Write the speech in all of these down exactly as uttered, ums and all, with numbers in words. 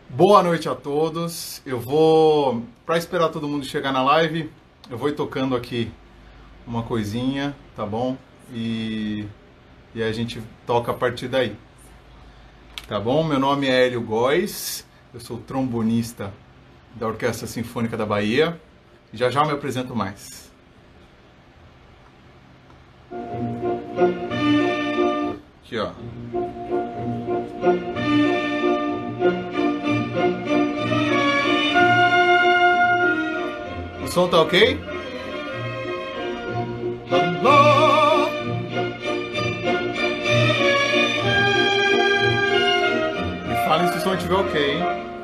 Boa noite a todos. Eu vou, para esperar todo mundo chegar na live, eu vou ir tocando aqui uma coisinha, tá bom? E, e a gente toca a partir daí, tá bom? Meu nome é Hélio Góes, eu sou trombonista da Orquestra Sinfônica da Bahia. Já já me apresento mais. Aqui, ó. O som tá ok? Me falem se o som estiver ok, hein?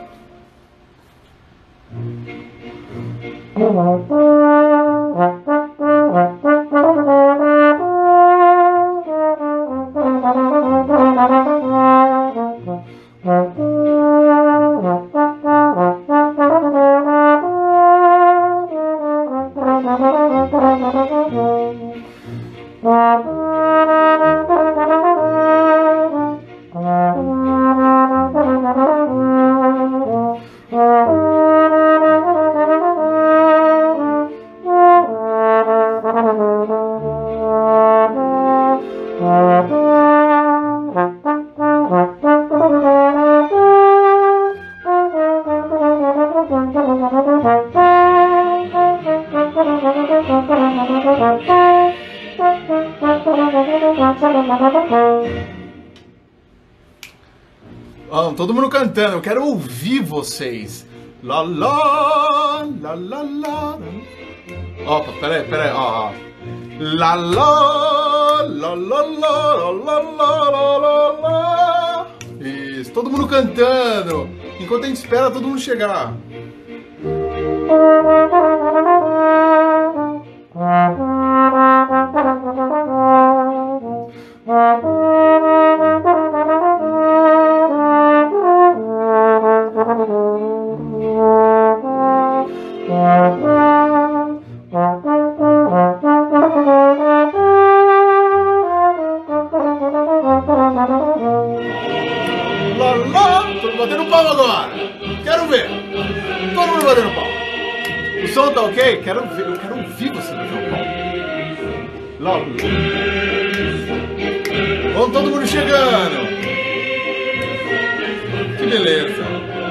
Oh, todo mundo cantando, eu quero ouvir vocês. Lá, lá, lá, lá, lá. Opa, peraí, peraí, ó, ó. Lá, lá, lá, lá, lá, lá, lá, lá, lá, lá. Isso, todo mundo cantando. Enquanto a gente espera todo mundo chegar. Batendo palma agora. Quero ver. Todo mundo batendo palma. O som tá ok? Quero ver. Eu quero ouvir você batendo palma. Logo. Vamos todo mundo chegando. Que beleza.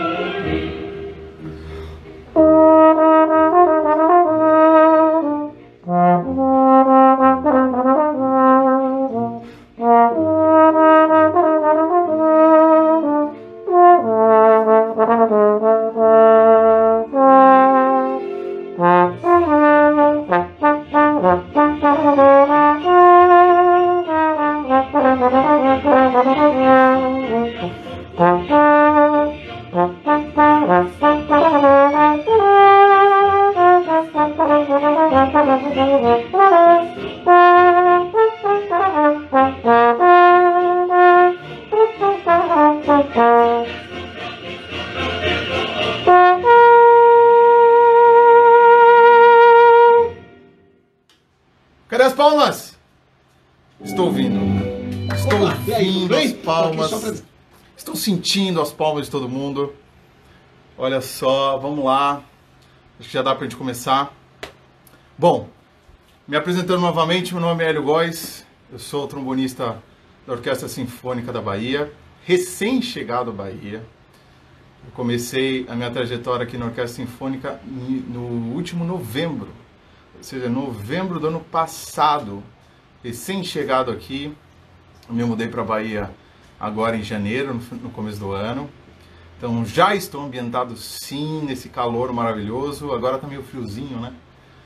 Cadê as palmas? Estou ouvindo. Estou Opa, ouvindo aí, as palmas. pra... Estou sentindo as palmas de todo mundo. Olha só, vamos lá. Acho que já dá pra gente começar. Bom, me apresentando novamente, meu nome é Hélio Góes. Eu sou trombonista da Orquestra Sinfônica da Bahia, recém-chegado à Bahia. Eu comecei a minha trajetória aqui na Orquestra Sinfônica no último novembro. Ou seja, novembro do ano passado, recém-chegado aqui. Eu me mudei para a Bahia agora em janeiro, no começo do ano. Então já estou ambientado sim nesse calor maravilhoso. Agora tá meio friozinho, né?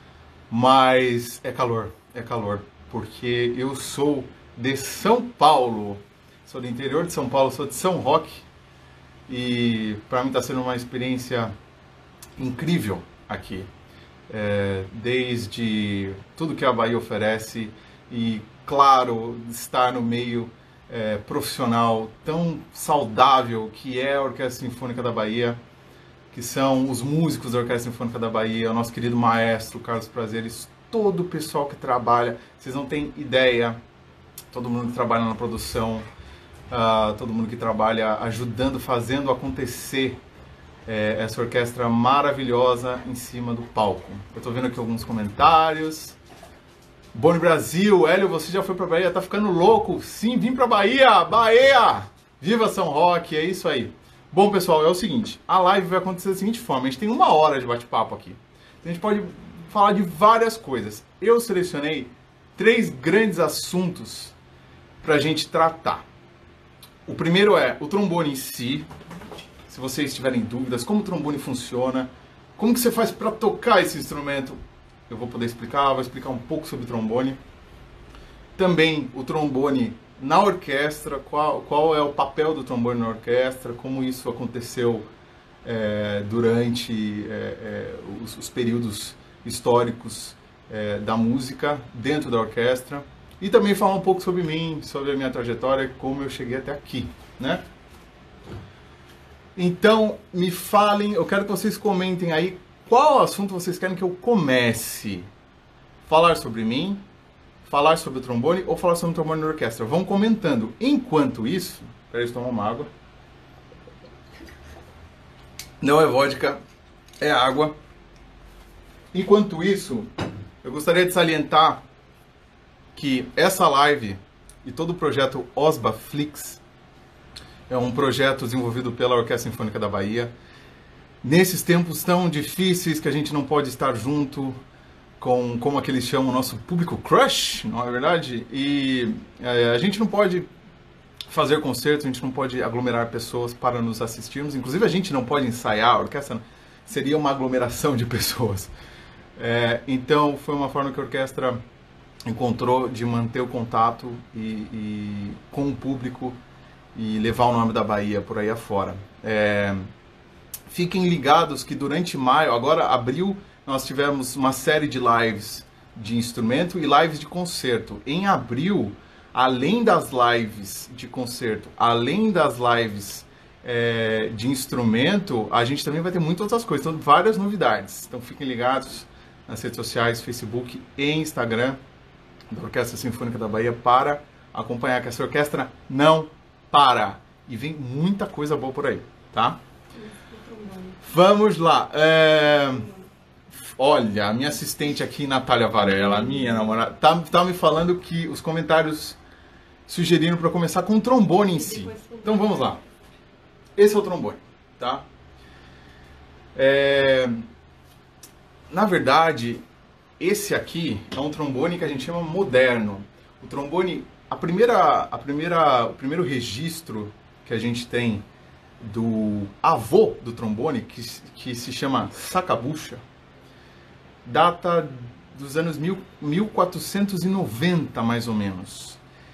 Mas é calor, é calor. Porque eu sou de São Paulo. Sou do interior de São Paulo, sou de São Roque. E para mim está sendo uma experiência incrível aqui. É, desde tudo que a Bahia oferece e, claro, estar no meio é, profissional tão saudável que é a Orquestra Sinfônica da Bahia, que são os músicos da Orquestra Sinfônica da Bahia, o nosso querido maestro Carlos Prazeres, todo o pessoal que trabalha, vocês não têm ideia, todo mundo que trabalha na produção, uh, todo mundo que trabalha ajudando, fazendo acontecer é, essa orquestra maravilhosa em cima do palco. Eu estou vendo aqui alguns comentários. Boni Brasil, Hélio, você já foi para Bahia? Tá ficando louco? Sim, vim para Bahia! Bahia! Viva São Roque, é isso aí. Bom, pessoal, é o seguinte, a live vai acontecer da seguinte forma, a gente tem uma hora de bate-papo aqui. A gente pode falar de várias coisas. Eu selecionei três grandes assuntos para a gente tratar. O primeiro é o trombone em si, se vocês tiverem dúvidas, como o trombone funciona, como que você faz para tocar esse instrumento, eu vou poder explicar, vou explicar um pouco sobre o trombone. Também o trombone na orquestra, qual, qual é o papel do trombone na orquestra, como isso aconteceu é, durante é, é, os, os períodos históricos é, da música dentro da orquestra. E também falar um pouco sobre mim, sobre a minha trajetória, como eu cheguei até aqui, né? Então, me falem, eu quero que vocês comentem aí qual assunto vocês querem que eu comece. Falar sobre mim, falar sobre o trombone ou falar sobre o trombone na orquestra. Vão comentando. Enquanto isso, peraí, eu tomar uma água. Não é vodka, é água. Enquanto isso, eu gostaria de salientar que essa live e todo o projeto Osba Flix é um projeto desenvolvido pela Orquestra Sinfônica da Bahia. Nesses tempos tão difíceis que a gente não pode estar junto com, como é que eles chamam, o nosso público crush, não é verdade? E é, a gente não pode fazer concertos, a gente não pode aglomerar pessoas para nos assistirmos. Inclusive a gente não pode ensaiar, a orquestra seria uma aglomeração de pessoas. É, então foi uma forma que a orquestra encontrou de manter o contato e, e com o público e levar o nome da Bahia por aí afora. É, fiquem ligados que durante maio, agora abril, nós tivemos uma série de lives de instrumento e lives de concerto. Em abril, além das lives de concerto, além das lives é, de instrumento, a gente também vai ter muitas outras coisas, então várias novidades. Então fiquem ligados nas redes sociais, Facebook e Instagram da Orquestra Sinfônica da Bahia para acompanhar, que essa orquestra não para. E vem muita coisa boa por aí, tá? Vamos lá. É... Olha, a minha assistente aqui, Natália Varela, a minha namorada, tá, tá me falando que os comentários sugeriram para começar com o trombone em si. Então vamos lá. Esse é o trombone, tá? É... Na verdade, esse aqui é um trombone que a gente chama moderno. O trombone, a primeira, a primeira, o primeiro registro que a gente tem do avô do trombone, que, que se chama Sakabucha, data dos anos mil, mil quatrocentos e noventa, mais ou menos.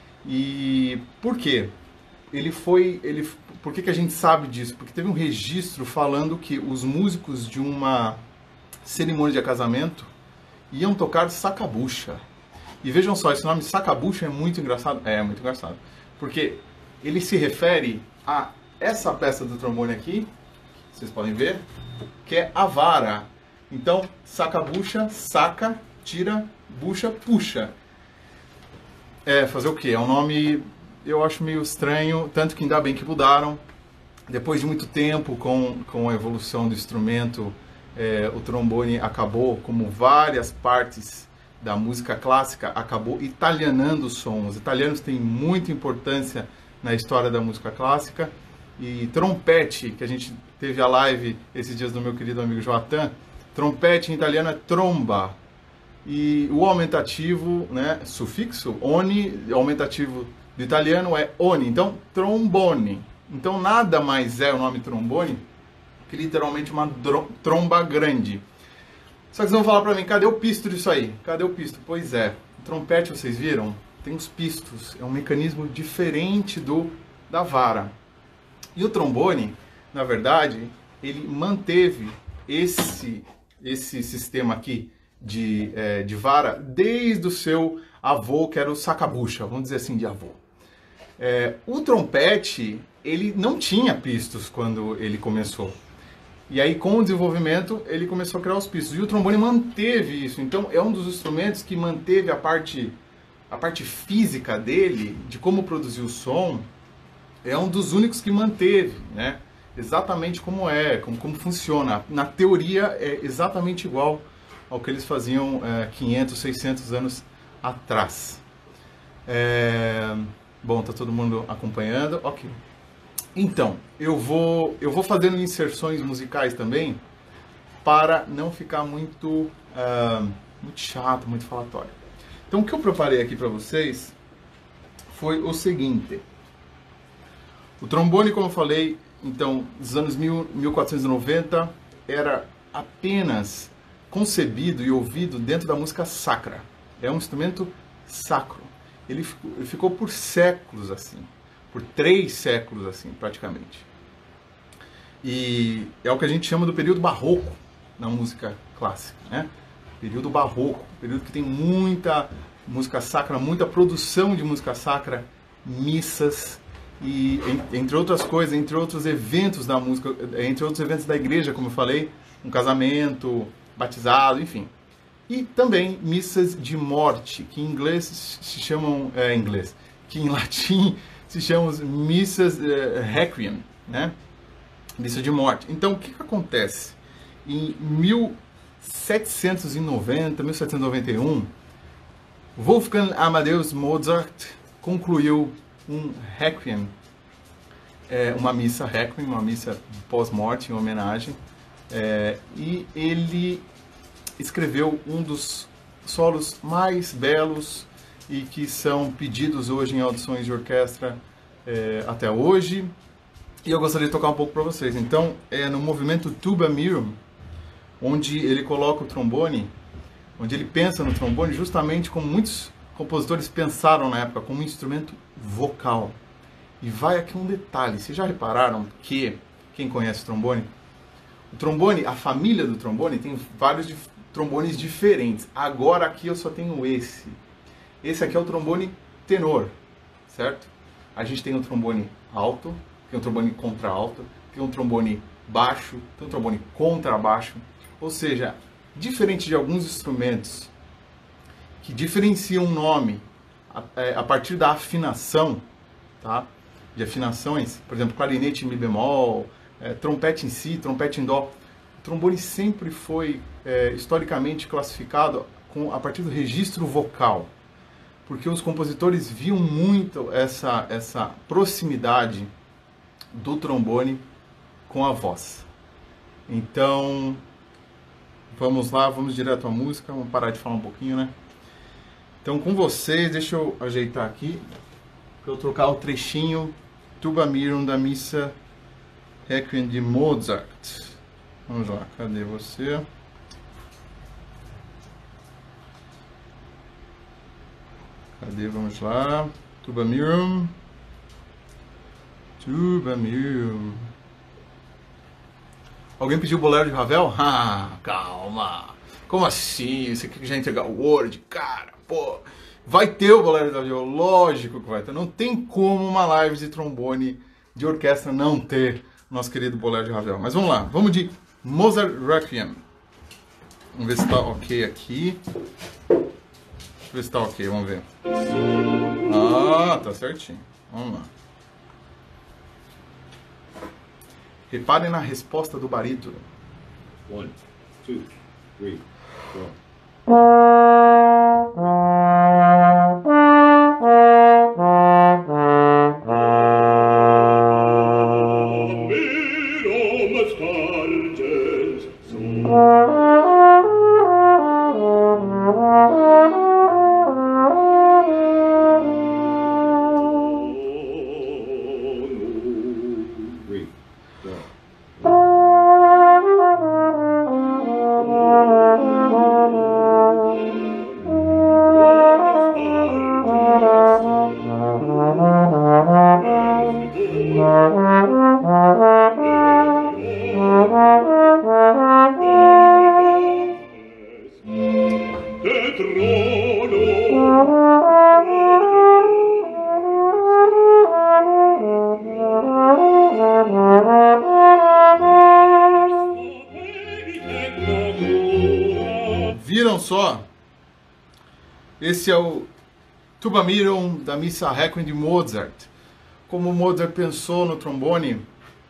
E por quê? Ele foi, ele, por que que a gente sabe disso? Porque teve um registro falando que os músicos de uma cerimônia de casamento iam tocar Sakabucha. E vejam só, esse nome Sakabucha é muito engraçado. É, muito engraçado. Porque ele se refere a essa peça do trombone aqui, vocês podem ver, que é a vara. Então, Sakabucha, saca, tira, bucha, puxa. É, fazer o quê? É um nome, eu acho meio estranho, tanto que ainda bem que mudaram. Depois de muito tempo, com, com a evolução do instrumento, é, o trombone acabou, como várias partes da música clássica, acabou italianando o som. Os italianos têm muita importância na história da música clássica. E trompete, que a gente teve a live esses dias do meu querido amigo Joatan, trompete em italiano é tromba. E o aumentativo, né, sufixo, oni, aumentativo do italiano é oni. Então, trombone. Então, nada mais é o nome trombone que literalmente uma tromba grande. Só que vocês vão falar pra mim, cadê o pisto disso aí? Cadê o pisto? Pois é, o trompete, vocês viram? Tem os pistos. É um mecanismo diferente do da vara. E o trombone, na verdade, ele manteve esse, esse sistema aqui de, é, de vara desde o seu avô, que era o Sakabucha, vamos dizer assim, de avô. É, o trompete, ele não tinha pistos quando ele começou. E aí, com o desenvolvimento, ele começou a criar os pistos. E o trombone manteve isso. Então, é um dos instrumentos que manteve a parte, a parte física dele, de como produzir o som, é um dos únicos que manteve, né? exatamente como é, como, como funciona. Na teoria é exatamente igual ao que eles faziam é, quinhentos, seiscentos anos atrás. É... Bom, tá todo mundo acompanhando? Ok. Então, eu vou, eu vou fazendo inserções musicais também para não ficar muito, uh, muito chato, muito falatório. Então, o que eu preparei aqui para vocês foi o seguinte. O trombone, como eu falei, então, dos anos mil, mil quatrocentos e noventa, era apenas concebido e ouvido dentro da música sacra. É um instrumento sacro. Ele ficou, ele ficou por séculos assim, por três séculos assim, praticamente. E é o que a gente chama do período barroco na música clássica, né? Período barroco, período que tem muita música sacra, muita produção de música sacra, missas e entre outras coisas, entre outros eventos da música, entre outros eventos da igreja, como eu falei, um casamento, batizado, enfim. E também missas de morte, que em inglês se chamam, é, inglês, que em latim se chamam missas é, requiem, né? Missa de morte. Então, o que, que acontece? Em mil setecentos e noventa, mil setecentos e noventa e um, Wolfgang Amadeus Mozart concluiu um requiem, é, uma missa requiem, uma missa pós-morte em homenagem, é, e ele escreveu um dos solos mais belos e que são pedidos hoje em audições de orquestra é, até hoje. E eu gostaria de tocar um pouco para vocês. Então, é no movimento Tuba Mirum, onde ele coloca o trombone, onde ele pensa no trombone justamente como muitos compositores pensaram na época, como um instrumento vocal. E vai aqui um detalhe, vocês já repararam que, quem conhece o trombone, o trombone, a família do trombone tem vários dif- trombones diferentes. Agora aqui eu só tenho esse. Esse aqui é o trombone tenor, certo? A gente tem um trombone alto, tem um trombone contralto, tem um trombone baixo, tem um trombone contrabaixo. Ou seja, diferente de alguns instrumentos que diferenciam o nome a, a partir da afinação, tá? De afinações, por exemplo, clarinete em mi bemol, é, trompete em si, trompete em dó. O trombone sempre foi é, historicamente classificado com, a partir do registro vocal, porque os compositores viam muito essa, essa proximidade do trombone com a voz. Então, vamos lá, vamos direto à música, vamos parar de falar um pouquinho, né? Então, com vocês, deixa eu ajeitar aqui, para eu trocar o trechinho Tuba Mirum da missa Requiem de Mozart. Vamos lá, cadê você? Cadê? Vamos lá. Tuba Mirum. Tuba Mirum. Alguém pediu o bolero de Ravel? Ah, calma. Como assim? Você quer que já entregar o Word? Cara, pô. Vai ter o bolero de Ravel? Lógico que vai ter. Não tem como uma live de trombone de orquestra não ter nosso querido bolero de Ravel. Mas vamos lá. Vamos de Mozart Requiem. Vamos ver se está ok aqui. Deixa eu ver se está ok. Vamos ver. Ah, tá certinho. Vamos lá. Reparem na resposta do barítono. One, two, three, four. Viram só? Esse é o Tuba Mirum da missa Requiem de Mozart. Como Mozart pensou no trombone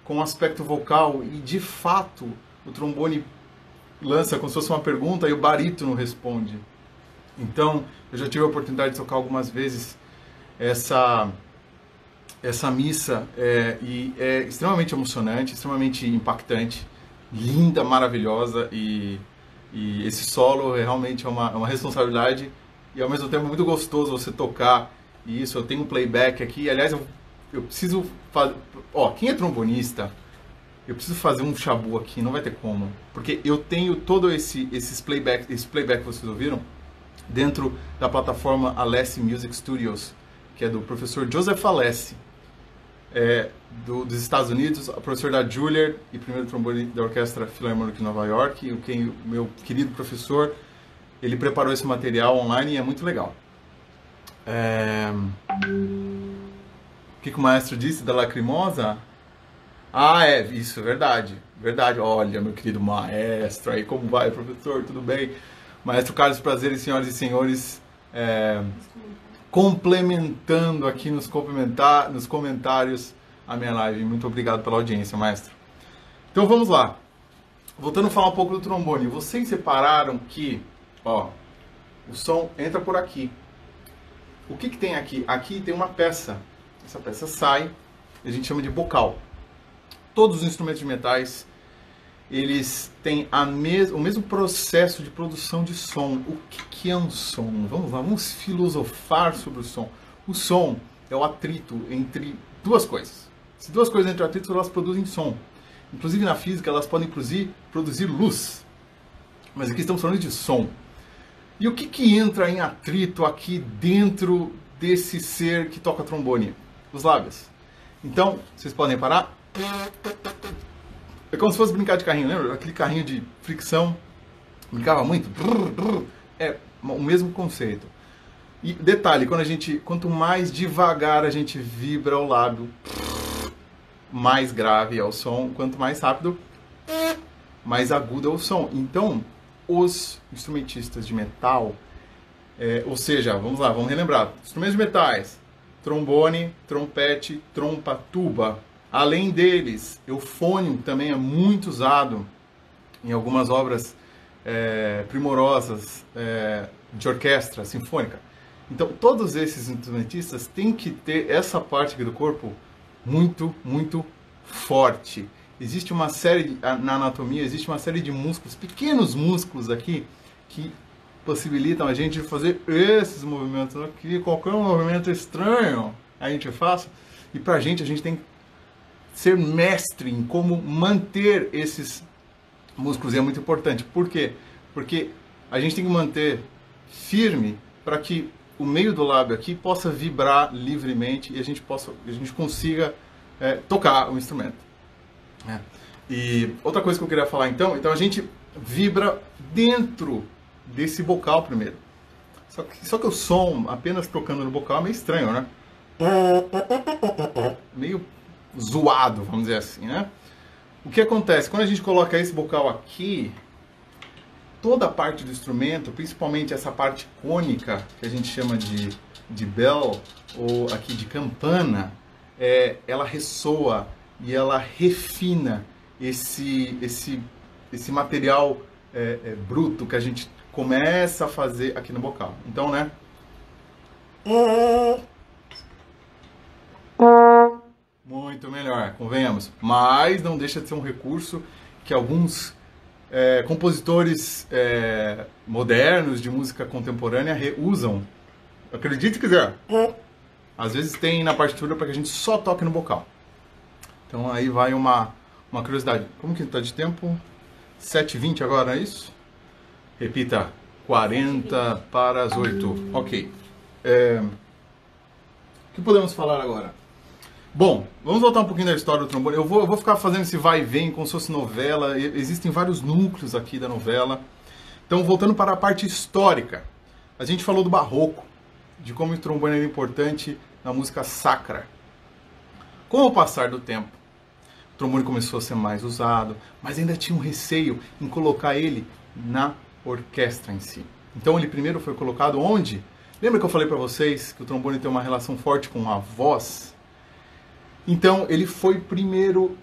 com aspecto vocal e, de fato, o trombone lança como se fosse uma pergunta e o barítono responde. Então, eu já tive a oportunidade de tocar algumas vezes essa, essa missa é, e é extremamente emocionante, extremamente impactante, linda, maravilhosa e, e esse solo é realmente uma, uma responsabilidade e ao mesmo tempo muito gostoso você tocar isso. Eu tenho um playback aqui, aliás, eu, eu preciso fazer... Ó, quem é trombonista, eu preciso fazer um chabu aqui, não vai ter como, porque eu tenho todo esse, esses playback, esse playback que vocês ouviram dentro da plataforma Alessi Music Studios, que é do professor Joseph Alessi, é, do, dos Estados Unidos, professor da Juilliard e primeiro trombone da Orquestra Filarmônica de Nova York, o quem, meu querido professor, ele preparou esse material online e é muito legal. É... O que, que o maestro disse da Lacrimosa? Ah, é, isso, é verdade, verdade. Olha, meu querido maestro, aí como vai, professor, tudo bem? Maestro Carlos Prazeres, senhoras e senhores, é, complementando aqui nos, complementar, nos comentários a minha live. Muito obrigado pela audiência, maestro. Então vamos lá. Voltando a falar um pouco do trombone. Vocês separaram que, ó, o som entra por aqui. O que que tem aqui? Aqui tem uma peça. Essa peça sai, a gente chama de bocal. Todos os instrumentos de metais, eles têm a mes o mesmo processo de produção de som. O que, que é um som? Vamos lá, vamos filosofar sobre o som. O som é o atrito entre duas coisas. Se duas coisas entram em atrito, elas produzem som. Inclusive na física, elas podem produzir, produzir luz. Mas aqui estamos falando de som. E o que, que entra em atrito aqui dentro desse ser que toca trombone? Os lábios. Então, vocês podem parar. É como se fosse brincar de carrinho, lembra? Aquele carrinho de fricção. Brincava muito. É o mesmo conceito. E detalhe, quando a gente, quanto mais devagar a gente vibra o lábio, mais grave é o som. Quanto mais rápido, mais agudo é o som. Então, os instrumentistas de metal, é, ou seja, vamos lá, vamos relembrar. Instrumentos de metais, trombone, trompete, trompa, tuba. Além deles, eufônio também é muito usado em algumas obras é, primorosas é, de orquestra sinfônica. Então, todos esses instrumentistas têm que ter essa parte aqui do corpo muito, muito forte. Existe uma série, na anatomia, existe uma série de músculos, pequenos músculos aqui, que possibilitam a gente fazer esses movimentos aqui. Qualquer movimento estranho a gente faça. E pra gente, a gente tem que ser mestre em como manter esses músculos. E é muito importante. Por quê? Porque a gente tem que manter firme para que o meio do lábio aqui possa vibrar livremente e a gente, possa, a gente consiga é, tocar o instrumento. É. E outra coisa que eu queria falar então, então a gente vibra dentro desse bocal primeiro. Só que, só que o som, apenas tocando no bocal, é meio estranho, né? Meio zoado, vamos dizer assim, né? O que acontece? Quando a gente coloca esse bocal aqui, toda a parte do instrumento, principalmente essa parte cônica, que a gente chama de, de bell, ou aqui de campana, é, ela ressoa e ela refina esse, esse, esse material é, é, bruto que a gente começa a fazer aqui no bocal. Então, né? Muito melhor, convenhamos. Mas não deixa de ser um recurso que alguns é, compositores é, modernos de música contemporânea usam. Acredite se quiser. Às vezes tem na partitura para que a gente só toque no bocal. Então aí vai uma, uma curiosidade. Como que está de tempo? sete e vinte agora, é isso? Repita. quarenta para as oito. Ok. É, o que podemos falar agora? Bom, vamos voltar um pouquinho da história do trombone. Eu vou, eu vou ficar fazendo esse vai e vem como se fosse novela. Existem vários núcleos aqui da novela. Então, voltando para a parte histórica. A gente falou do barroco, de como o trombone era importante na música sacra. Com o passar do tempo, o trombone começou a ser mais usado, mas ainda tinha um receio em colocar ele na orquestra em si. Então, ele primeiro foi colocado onde? Lembra que eu falei para vocês que o trombone tem uma relação forte com a voz? Então, ele foi primeiro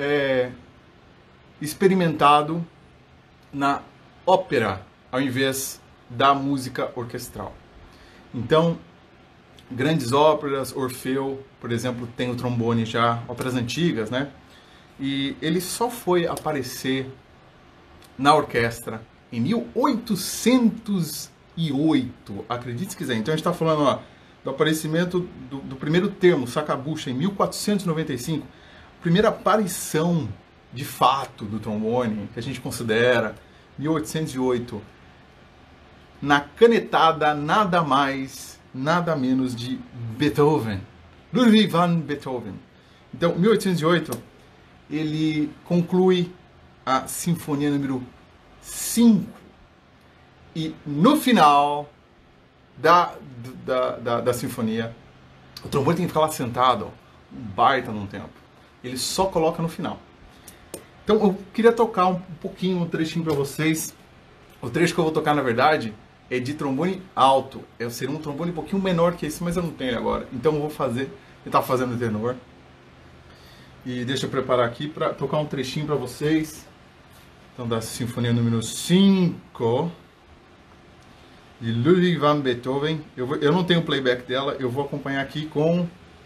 é, experimentado na ópera, ao invés da música orquestral. Então, grandes óperas, Orfeu, por exemplo, tem o trombone já, óperas antigas, né? E ele só foi aparecer na orquestra em mil oitocentos e oito, acredite se quiser. Então a gente está falando, ó, do aparecimento do, do primeiro termo, Sakabucha, em mil quatrocentos e noventa e cinco, primeira aparição de fato do trombone, que a gente considera, mil oitocentos e oito, na canetada nada mais, nada menos de Beethoven, Ludwig van Beethoven. Então, mil oitocentos e oito, ele conclui a Sinfonia número cinco. E no final da, da, da, da sinfonia, o trombone tem que ficar lá sentado, ó, um baita num tempo. Ele só coloca no final. Então eu queria tocar um, um pouquinho, um trechinho para vocês. O trecho que eu vou tocar, na verdade, é de trombone alto. É seria um trombone um pouquinho menor que esse, mas eu não tenho ele agora. Então eu vou fazer, ele tá fazendo tenor. E deixa eu preparar aqui para tocar um trechinho para vocês. Então, da Sinfonia número cinco, de Ludwig van Beethoven. Eu, vou, eu não tenho playback dela, eu vou acompanhar aqui com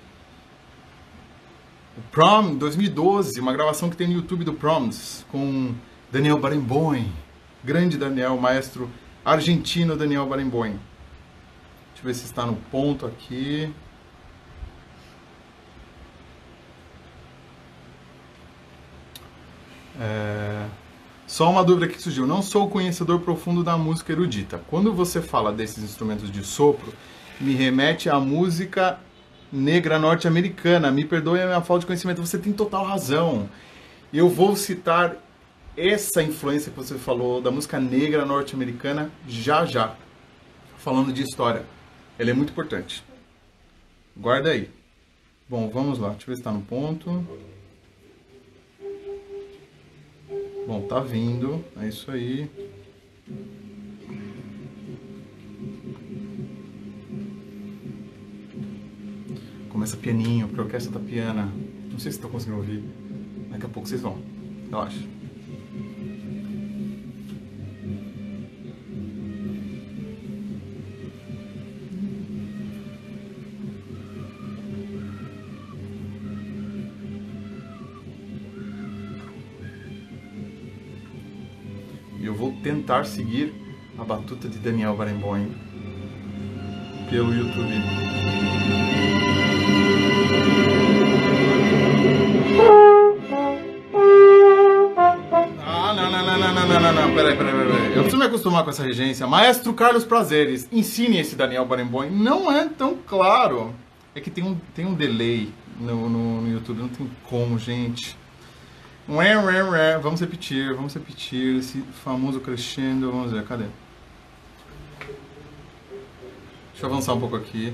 o Prom dois mil e doze, uma gravação que tem no YouTube do Proms, com Daniel Barenboim, grande Daniel, maestro argentino Daniel Barenboim. Deixa eu ver se está no ponto aqui. É... Só uma dúvida que surgiu. Não sou conhecedor profundo da música erudita. Quando você fala desses instrumentos de sopro, me remete à música negra norte-americana. Me perdoe a minha falta de conhecimento. Você tem total razão. Eu vou citar essa influência que você falou da música negra norte-americana já já. Falando de história. Ela é muito importante. Guarda aí. Bom, vamos lá. Deixa eu ver se está no ponto. Bom, tá vindo, é isso aí. Começa pianinho, porque a orquestra tá piana. Não sei se estão conseguindo ouvir. Daqui a pouco vocês vão. Relaxa. Eu vou tentar seguir a batuta de Daniel Barenboim pelo YouTube. Ah, não, não, não, não, não, não, não, não, peraí, peraí, peraí. Eu preciso me acostumar com essa regência. Maestro Carlos Prazeres, ensine esse Daniel Barenboim. Não é tão claro. É que tem um, tem um delay no, no, no YouTube, não tem como, gente. Vamos repetir, vamos repetir esse famoso crescendo. Vamos ver, cadê? Deixa eu avançar um pouco aqui.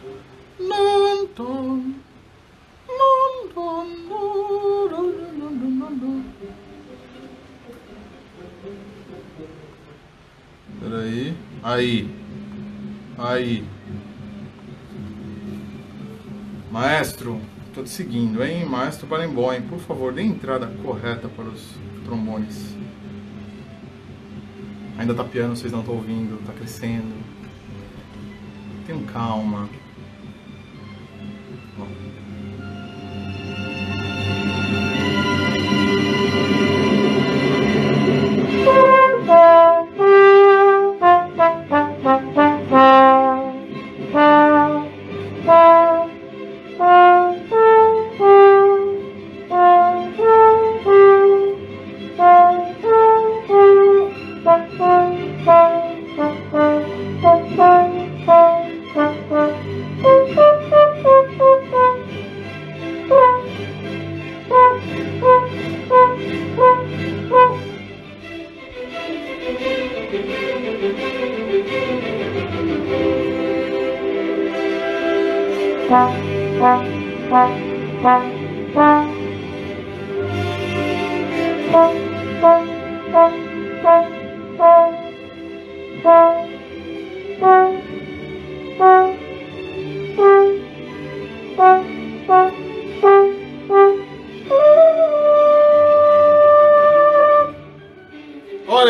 Peraí. Aí. Aí. Maestro. Estou te seguindo, hein? Maestro Barenboim, por favor, dê entrada correta para os trombones. Ainda tá piano, vocês não estão ouvindo, tá crescendo. Tenham calma. Ó.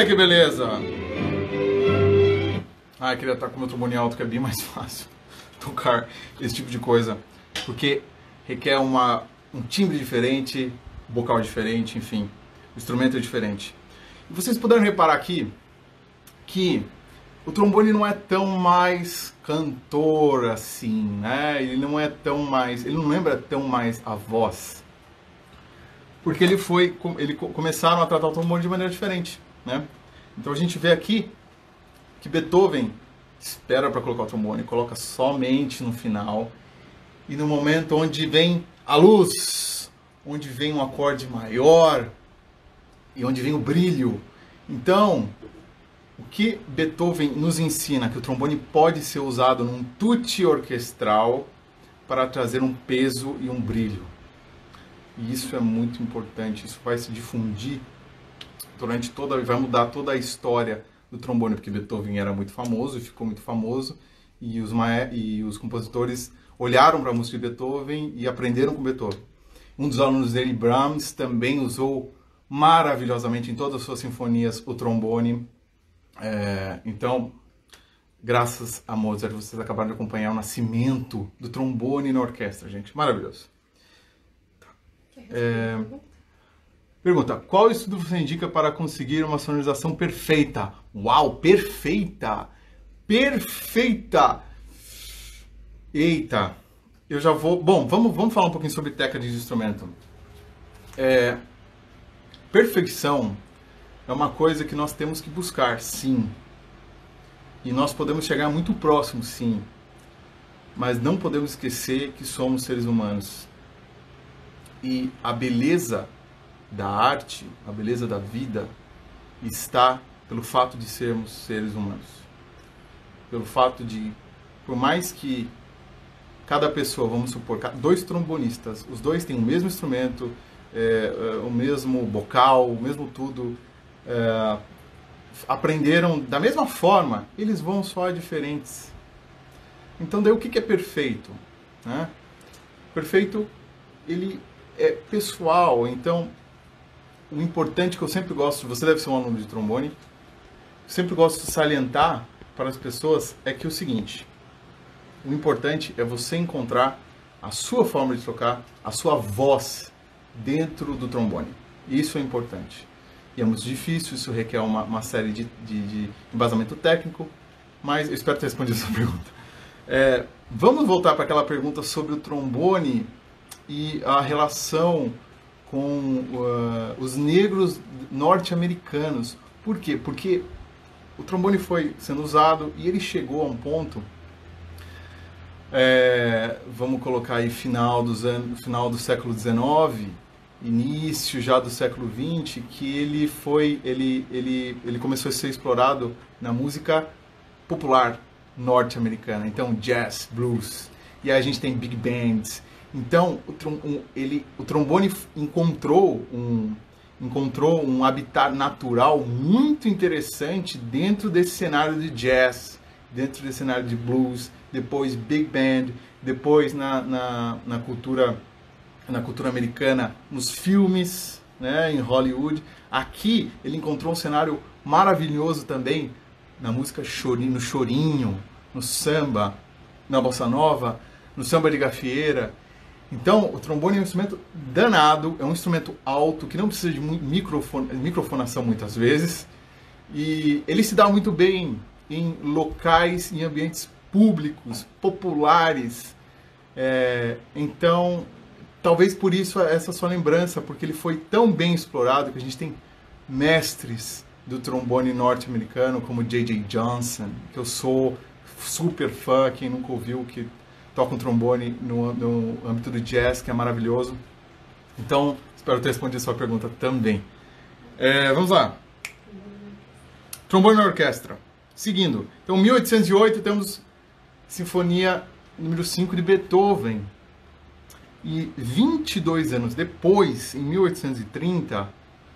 Olha que beleza! Ah, eu queria estar com o meu trombone alto, que é bem mais fácil tocar esse tipo de coisa. Porque requer uma, um timbre diferente, bocal diferente, enfim. O instrumento é diferente. E vocês puderam reparar aqui que o trombone não é tão mais cantor assim, né? Ele não é tão mais... Ele não lembra tão mais a voz. Porque ele foi... Ele começaram a tratar o trombone de maneira diferente, né? Então a gente vê aqui que Beethoven espera para colocar o trombone, coloca somente no final. E no momento onde vem a luz, onde vem um acorde maior e onde vem o brilho. Então, o que Beethoven nos ensina? Que o trombone pode ser usado num tutti orquestral para trazer um peso e um brilho. E isso é muito importante, isso vai se difundir durante toda, vai mudar toda a história do trombone, porque Beethoven era muito famoso e ficou muito famoso, e os, e os compositores olharam para a música de Beethoven e aprenderam com Beethoven. Um dos alunos dele, Brahms, também usou maravilhosamente em todas as suas sinfonias o trombone. É, então, graças a Mozart, vocês acabaram de acompanhar o nascimento do trombone na orquestra, gente. Maravilhoso. É, pergunta, qual estudo você indica para conseguir uma sonorização perfeita? Uau, perfeita! Perfeita! Eita, eu já vou... Bom, vamos, vamos falar um pouquinho sobre técnica de instrumento. É, perfeição é uma coisa que nós temos que buscar, sim. E nós podemos chegar muito próximo, sim. Mas não podemos esquecer que somos seres humanos. E a beleza da arte, a beleza da vida, está pelo fato de sermos seres humanos. Pelo fato de, por mais que cada pessoa, vamos supor, dois trombonistas, os dois têm o mesmo instrumento, é, o mesmo bocal, o mesmo tudo, é, aprenderam da mesma forma, eles vão soar diferentes. Então, daí o que é perfeito? Né? Perfeito, ele é pessoal. Então, o importante que eu sempre gosto, você deve ser um aluno de trombone, sempre gosto de salientar para as pessoas é que é o seguinte: o importante é você encontrar a sua forma de tocar, a sua voz dentro do trombone. Isso é importante. E é muito difícil, isso requer uma, uma série de, de, de embasamento técnico, mas eu espero ter respondido essa pergunta. É, vamos voltar para aquela pergunta sobre o trombone e a relação com uh, os negros norte-americanos. Por quê? Porque o trombone foi sendo usado e ele chegou a um ponto, é, vamos colocar aí final, dos anos, final do século dezenove, início já do século vinte, que ele, foi, ele, ele, ele começou a ser explorado na música popular norte-americana. Então, jazz, blues, e aí a gente tem big bands. Então, o, trom um, ele, o trombone encontrou um, encontrou um habitat natural muito interessante dentro desse cenário de jazz, dentro desse cenário de blues, depois big band, depois na, na, na, cultura, na cultura americana, nos filmes, né, em Hollywood. Aqui ele encontrou um cenário maravilhoso também na música chorinho, no chorinho, no samba, na bossa nova, no samba de gafieira. Então, o trombone é um instrumento danado, é um instrumento alto, que não precisa de microfone, microfonação muitas vezes, e ele se dá muito bem em locais, em ambientes públicos, populares. É, então, talvez por isso essa sua lembrança, porque ele foi tão bem explorado que a gente tem mestres do trombone norte-americano, como J J Johnson, que eu sou super fã, quem nunca ouviu, que toca um trombone no, no âmbito do jazz, que é maravilhoso. Então, espero ter respondido a sua pergunta também. É, vamos lá. Trombone na orquestra. Seguindo. Então, mil oitocentos e oito, temos Sinfonia número cinco de Beethoven. E vinte e dois anos depois, em mil oitocentos e trinta,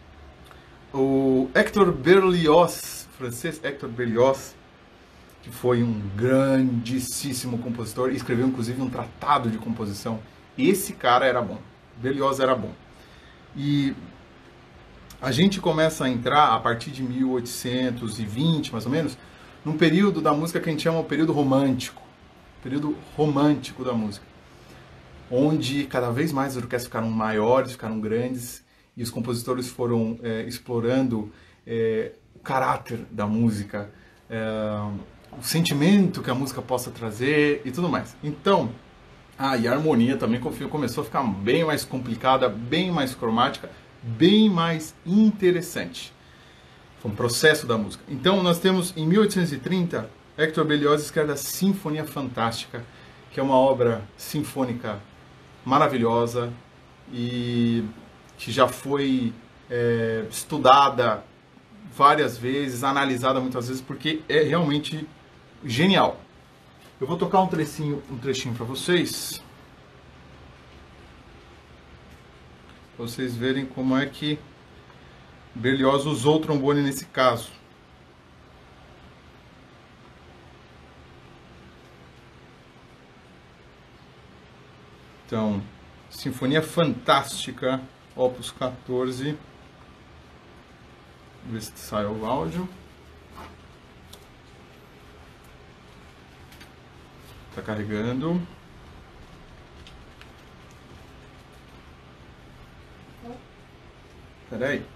o Hector Berlioz, francês Hector Berlioz, que foi um grandíssimo compositor, escreveu inclusive um tratado de composição. Esse cara era bom, Berlioz era bom. E a gente começa a entrar a partir de mil oitocentos e vinte, mais ou menos, num período da música que a gente chama o período romântico, período romântico da música, onde cada vez mais as orquestras ficaram maiores, ficaram grandes, e os compositores foram é, explorando é, o caráter da música, é, o sentimento que a música possa trazer e tudo mais. Então, ah, e a harmonia também começou a ficar bem mais complicada, bem mais cromática, bem mais interessante. Foi um processo da música. Então, nós temos, em mil oitocentos e trinta, Hector Berlioz escreve a Sinfonia Fantástica, que é uma obra sinfônica maravilhosa e que já foi é, estudada várias vezes, analisada muitas vezes, porque é realmente genial. Eu vou tocar um trechinho, um trechinho para vocês, para vocês verem como é que Berlioz usou o trombone nesse caso. Então, Sinfonia Fantástica, Opus quatorze. Vamos ver se sai o áudio. Está carregando. Espera aí.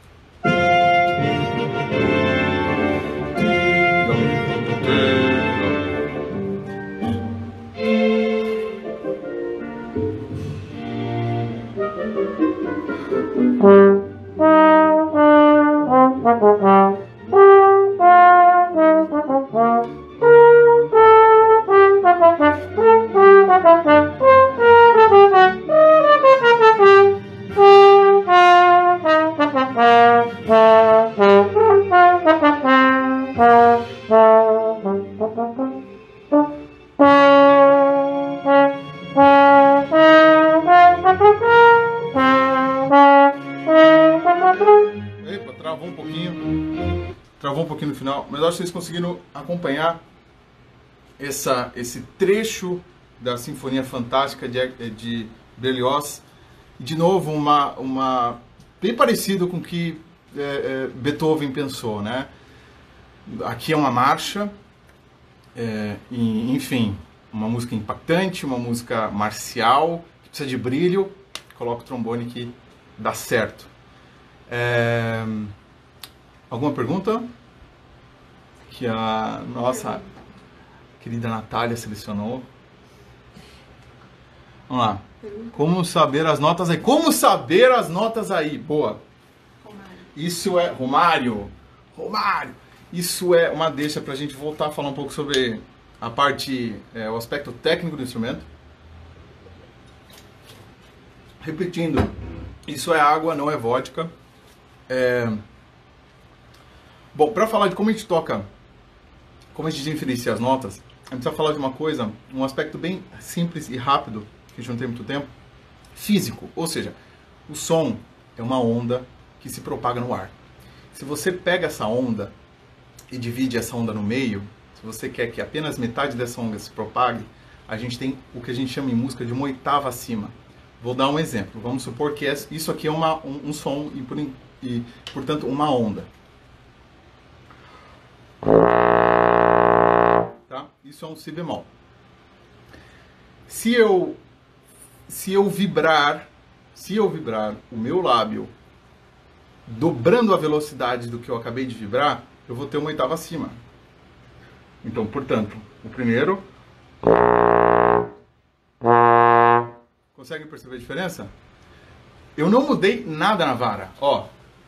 Epa, travou um pouquinho. Travou um pouquinho no final, mas eu acho que vocês conseguiram acompanhar essa, esse trecho da Sinfonia Fantástica de, de Berlioz. De novo, uma, uma, bem parecido com o que é, é, Beethoven pensou, né? Aqui é uma marcha, é, e, enfim, uma música impactante, uma música marcial, que precisa de brilho, coloca o trombone que dá certo. É, alguma pergunta? Que a nossa querida Natália selecionou. Vamos lá. Como saber as notas aí? Como saber as notas aí? Boa. Romário. Isso é... Romário. Romário. Isso é uma deixa para a gente voltar a falar um pouco sobre a parte, é, o aspecto técnico do instrumento. Repetindo, isso é água, não é vodka. É... Bom, para falar de como a gente toca, como a gente diferencia as notas, a gente precisa falar de uma coisa, um aspecto bem simples e rápido, que a gente não tem muito tempo, físico. Ou seja, o som é uma onda que se propaga no ar. Se você pega essa onda e divide essa onda no meio, se você quer que apenas metade dessa onda se propague, a gente tem o que a gente chama em música de uma oitava acima. Vou dar um exemplo. Vamos supor que isso aqui é uma, um, um som e, por, e, portanto, uma onda. Tá? Isso é um si bemol. Se eu, se eu vibrar, se eu vibrar o meu lábio dobrando a velocidade do que eu acabei de vibrar, eu vou ter uma oitava acima. Então, portanto, o primeiro... Conseguem perceber a diferença? Eu não mudei nada na vara, ó.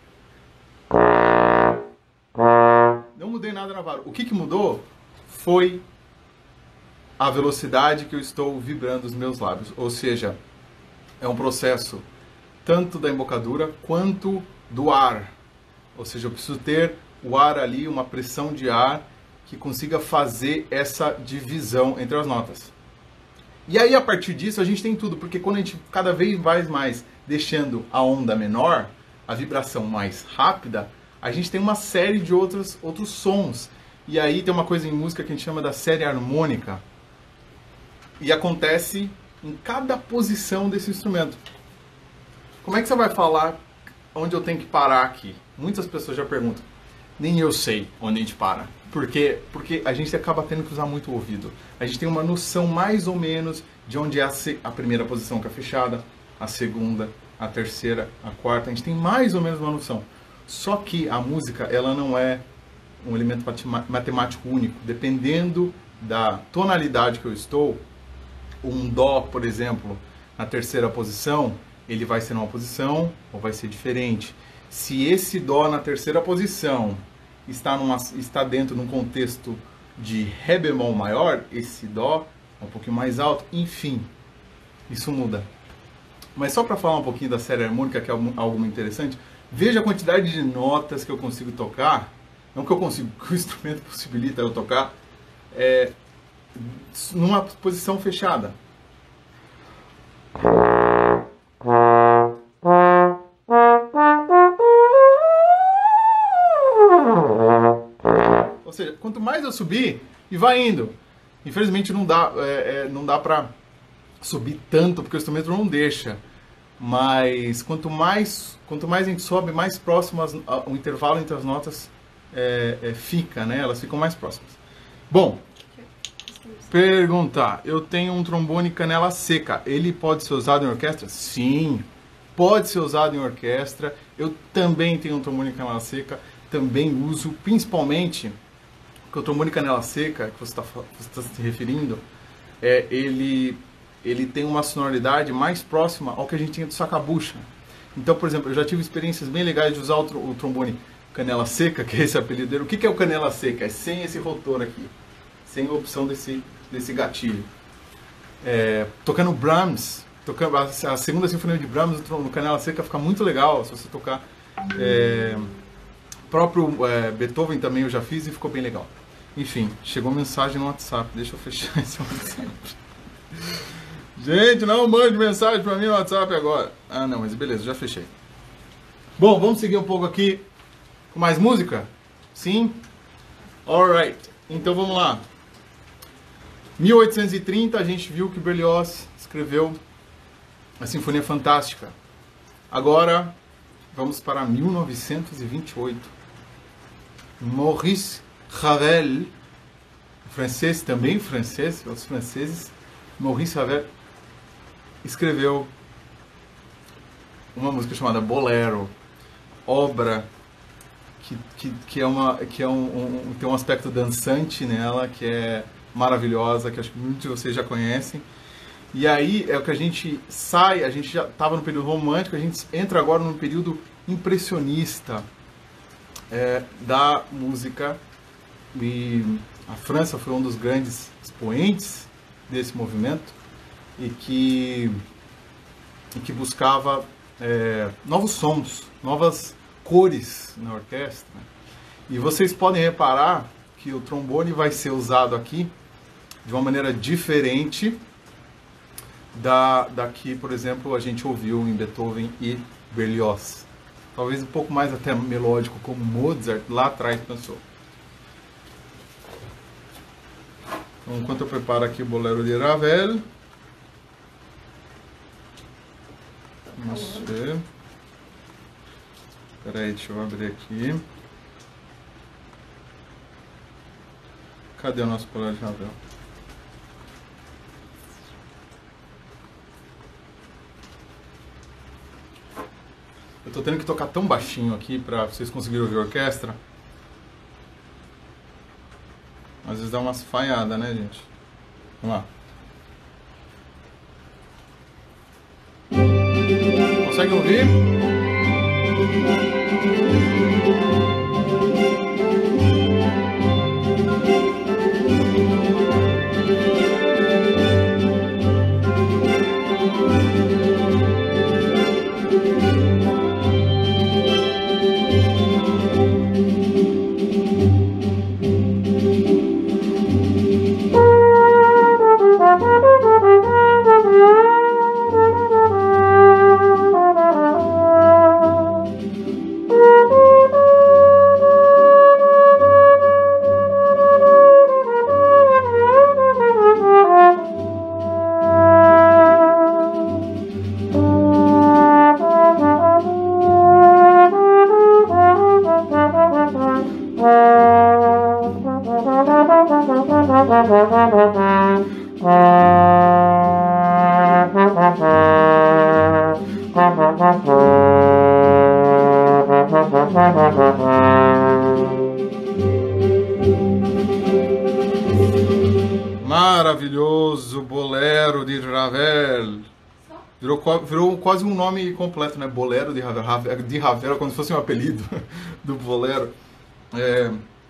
Não mudei nada na vara. O que que mudou foi a velocidade que eu estou vibrando os meus lábios. Ou seja, é um processo tanto da embocadura quanto do ar. Ou seja, eu preciso ter o ar ali, uma pressão de ar que consiga fazer essa divisão entre as notas. E aí, a partir disso, a gente tem tudo, porque quando a gente cada vez vai mais deixando a onda menor, a vibração mais rápida, a gente tem uma série de outros, outros sons. E aí tem uma coisa em música que a gente chama da série harmônica. E acontece em cada posição desse instrumento. Como é que você vai falar onde eu tenho que parar aqui? Muitas pessoas já perguntam. Nem eu sei onde a gente para. Por quê? Porque a gente acaba tendo que usar muito o ouvido. A gente tem uma noção mais ou menos de onde é a, a primeira posição que é fechada, a segunda, a terceira, a quarta. A gente tem mais ou menos uma noção. Só que a música, ela não é um elemento matemático único. Dependendo da tonalidade que eu estou, um dó, por exemplo, na terceira posição, ele vai ser numa posição ou vai ser diferente. Se esse dó na terceira posição está, numa, está dentro de um contexto de ré bemol maior, esse dó é um pouquinho mais alto, enfim, isso muda. Mas só para falar um pouquinho da série harmônica, que é algo muito interessante, veja a quantidade de notas que eu consigo tocar, não que eu consigo, que o instrumento possibilita eu tocar, é, numa posição fechada. Ou seja, quanto mais eu subir, e vai indo. Infelizmente não dá, é, é, não dá pra subir tanto, porque o instrumento não deixa. Mas quanto mais, quanto mais a gente sobe, mais próximo as, a, o intervalo entre as notas é, é, fica, né? Elas ficam mais próximas. Bom, perguntar. Eu tenho um trombone canela seca. Ele pode ser usado em orquestra? Sim, pode ser usado em orquestra. Eu também tenho um trombone canela seca. Também uso, principalmente, porque o trombone canela seca, que você está tá se referindo, é, ele, ele tem uma sonoridade mais próxima ao que a gente tinha do sacabucha. Então, por exemplo, eu já tive experiências bem legais de usar o, tr o trombone canela seca, que é esse apelido dele. O que, que é o canela seca? É sem esse rotor aqui, sem a opção desse, desse gatilho. É, tocando Brahms, tocando a, a segunda sinfonia de Brahms no canela seca fica muito legal se você tocar. É, próprio é, Beethoven também eu já fiz e ficou bem legal. Enfim, chegou mensagem no WhatsApp. Deixa eu fechar esse WhatsApp. Gente, não mande mensagem pra mim no WhatsApp agora. Ah, não, mas beleza, já fechei. Bom, vamos seguir um pouco aqui com mais música? Sim? Alright, então vamos lá. mil oitocentos e trinta, a gente viu que Berlioz escreveu a Sinfonia Fantástica. Agora, vamos para mil novecentos e vinte e oito. Maurice Ravel, francês, também francês, os franceses, Maurice Ravel escreveu uma música chamada Bolero, obra que, que, que, é uma, que é um, um, tem um aspecto dançante nela, que é maravilhosa, que acho que muitos de vocês já conhecem. E aí é o que a gente sai, a gente já estava no período romântico, a gente entra agora no período impressionista é, da música. E a França foi um dos grandes expoentes desse movimento e que, e que buscava é, novos sons, novas cores na orquestra. E vocês podem reparar que o trombone vai ser usado aqui de uma maneira diferente da, da que, por exemplo, a gente ouviu em Beethoven e Berlioz. Talvez um pouco mais até melódico, como Mozart lá atrás pensou. Então, enquanto eu preparo aqui o Bolero de Ravel, vamos ver. Espera aí, deixa eu abrir aqui. Cadê o nosso Bolero de Ravel? Eu tô tendo que tocar tão baixinho aqui para vocês conseguirem ouvir a orquestra. Às vezes dá umas falhadas, né, gente? Vamos lá. Consegue ouvir? Maravilhoso Bolero de Ravel. Virou, virou quase um nome completo, né? Bolero de Ravel, de Ravel, como se fosse um apelido do bolero. É,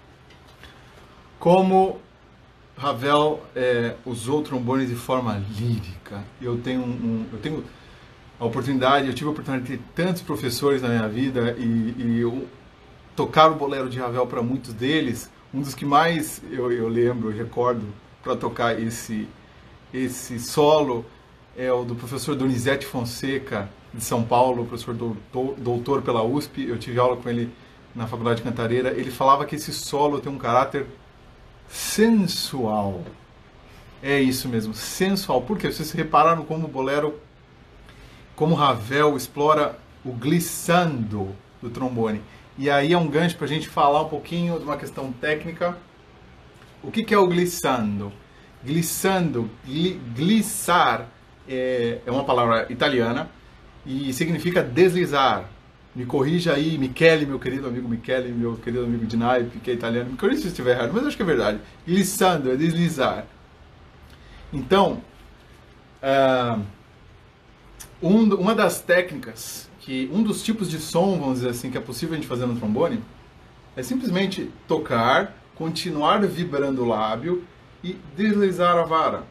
como Ravel é, usou o trombone de forma lírica. Eu tenho, um, eu tenho a oportunidade, eu tive a oportunidade de ter tantos professores na minha vida e, e eu tocar o bolero de Ravel para muitos deles. Um dos que mais eu, eu lembro, eu recordo, para tocar esse, esse solo é o do professor Donizete Fonseca, de São Paulo, professor doutor, doutor pela U S P. Eu tive aula com ele na Faculdade de Cantareira. Ele falava que esse solo tem um caráter sensual. É isso mesmo, sensual. Por quê? Vocês repararam como o bolero, como Ravel explora o glissando do trombone. E aí é um gancho para a gente falar um pouquinho de uma questão técnica. O que, que é o glissando? Glissando, gli, glissar, é, é uma palavra italiana e significa deslizar. Me corrija aí, Michele, meu querido amigo Michele, meu querido amigo Dinai, que é italiano. Me corrija se estiver errado, mas acho que é verdade. Glissando, é deslizar. Então, uh, um, uma das técnicas, que um dos tipos de som, vamos dizer assim, que é possível a gente fazer no trombone, é simplesmente tocar, continuar vibrando o lábio e deslizar a vara.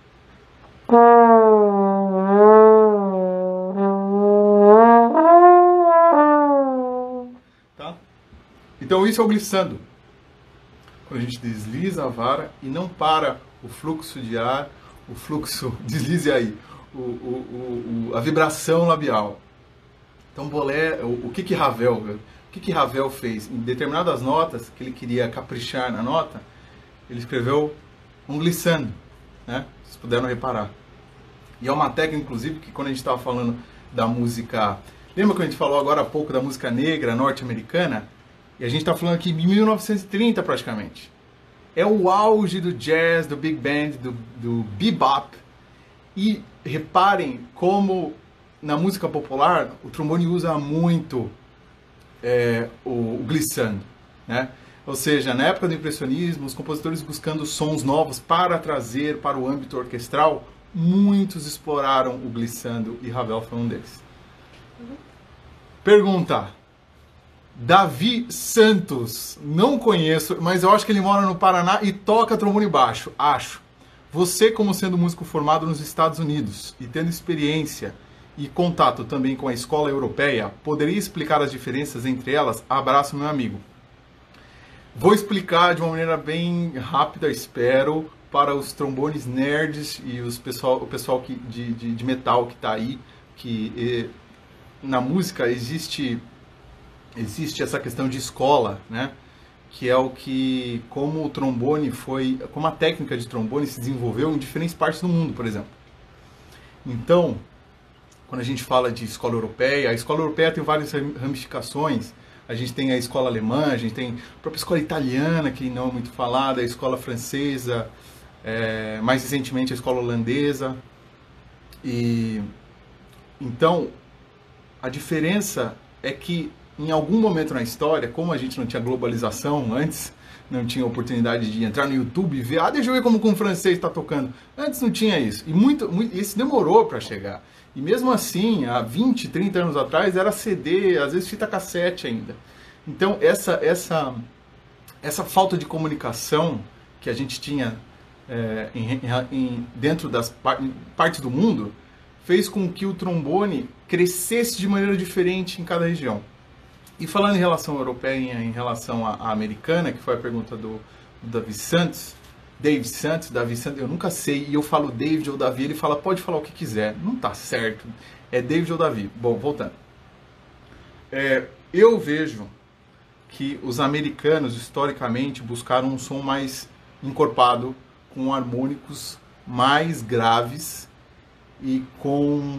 Tá? Então isso é o glissando. Quando a gente desliza a vara e não para o fluxo de ar, o fluxo, deslize aí, o, o, o, a vibração labial. Então, bolero, o, o que que Ravel, o que que Ravel fez? Em determinadas notas, que ele queria caprichar na nota, ele escreveu um glissando, né? Vocês puderam reparar. E é uma técnica, inclusive, que quando a gente estava falando da música... Lembra que a gente falou agora há pouco da música negra norte-americana? E a gente está falando aqui de mil novecentos e trinta, praticamente. É o auge do jazz, do big band, do, do bebop. E reparem como na música popular o trombone usa muito é, o, o glissando, né? Ou seja, na época do impressionismo, os compositores buscando sons novos para trazer para o âmbito orquestral, muitos exploraram o glissando e Ravel foi um deles. Uhum. Pergunta: Davi Santos, não conheço, mas eu acho que ele mora no Paraná e toca trombone baixo, acho. Você, como sendo músico formado nos Estados Unidos e tendo experiência e contato também com a escola europeia, poderia explicar as diferenças entre elas? Abraço, meu amigo. Vou explicar de uma maneira bem rápida, espero, para os trombones nerds e os pessoal, o pessoal que, de, de, de metal que está aí, que e, na música existe, existe essa questão de escola, né? Que é o que, como o trombone foi, como a técnica de trombone se desenvolveu em diferentes partes do mundo, por exemplo. Então, quando a gente fala de escola europeia, a escola europeia tem várias ramificações. A gente tem a escola alemã, a gente tem a própria escola italiana, que não é muito falada, a escola francesa, é, mais recentemente a escola holandesa. E então, a diferença é que em algum momento na história, como a gente não tinha globalização antes, não tinha oportunidade de entrar no YouTube e ver, ah, deixa eu ver como um francês está tocando. Antes não tinha isso. E muito, muito, isso demorou para chegar. E mesmo assim, há vinte, trinta anos atrás, era C D, às vezes fita cassete ainda. Então, essa, essa, essa falta de comunicação que a gente tinha é, em, em, dentro das par partes do mundo, fez com que o trombone crescesse de maneira diferente em cada região. E falando em relação à europeia, em relação à, à americana, que foi a pergunta do, do Davi Santos, Dave Santos, Davi Santos, eu nunca sei, e eu falo David ou Davi, ele fala, pode falar o que quiser. Não tá certo, é David ou Davi. Bom, voltando. É, eu vejo que os americanos, historicamente, buscaram um som mais encorpado, com harmônicos mais graves e com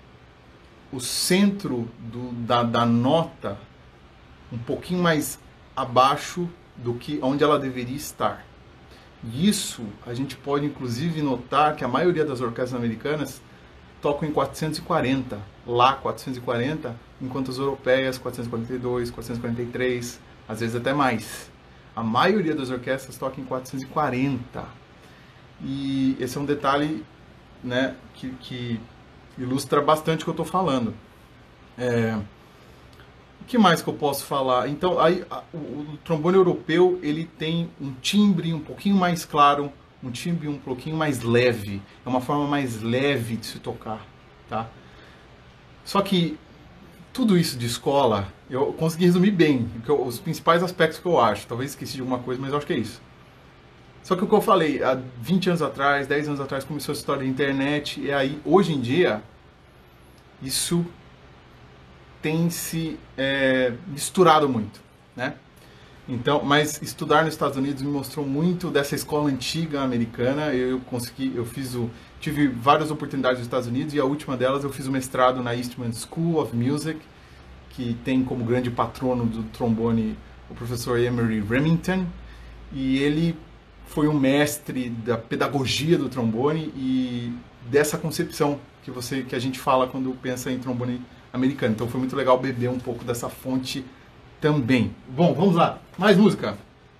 o centro do, da, da nota um pouquinho mais abaixo do que onde ela deveria estar. Isso a gente pode inclusive notar que a maioria das orquestras americanas tocam em quatrocentos e quarenta, lá quatrocentos e quarenta, enquanto as europeias quatrocentos e quarenta e dois, quatrocentos e quarenta e três, às vezes até mais. A maioria das orquestras toca em quatrocentos e quarenta. E esse é um detalhe, né, que, que ilustra bastante o que eu estou falando. É, o que mais que eu posso falar? Então, aí, a, o, o trombone europeu ele tem um timbre um pouquinho mais claro, um timbre um pouquinho mais leve. É uma forma mais leve de se tocar, tá? Só que tudo isso de escola, eu consegui resumir bem, os principais aspectos que eu acho. Talvez esqueci de alguma coisa, mas eu acho que é isso. Só que o que eu falei, há vinte anos atrás, dez anos atrás, começou a história da internet, e aí, hoje em dia, isso tem se é, misturado muito, né? Então, mas estudar nos Estados Unidos me mostrou muito dessa escola antiga americana. Eu consegui, eu fiz o, tive várias oportunidades nos Estados Unidos, e a última delas eu fiz o mestrado na Eastman School of Music, que tem como grande patrono do trombone o professor Emery Remington, e ele foi um mestre da pedagogia do trombone e dessa concepção que você que a gente fala quando pensa em trombone americano. Então foi muito legal beber um pouco dessa fonte também. Bom, vamos lá. Mais música.